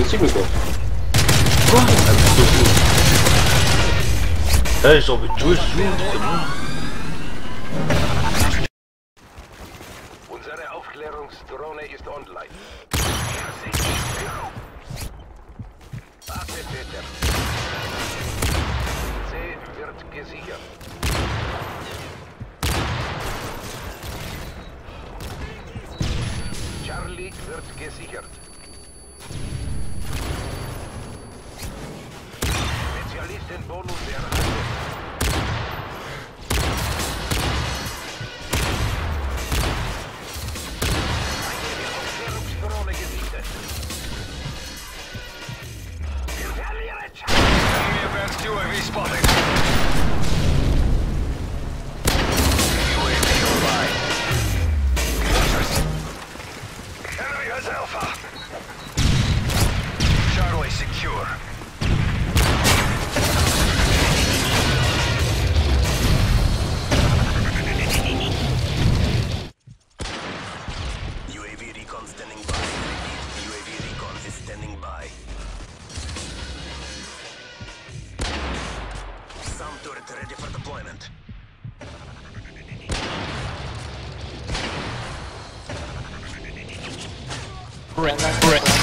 찍을 거. Hey, so we do it soon. Unsere Aufklärungsdrohne ist online. Warte, Peter. C wird gesichert. Charlie wird gesichert. Spezialistenbonus erhalten. Aufklärungsdrohne gesichtet. Wir verlieren Charlie. Enemy advanced UAV spotted. UAV online. Enemy has Alpha. Charlie secure. UAV recon standing by. UAV recon is standing by. Some turret ready for deployment. Correct.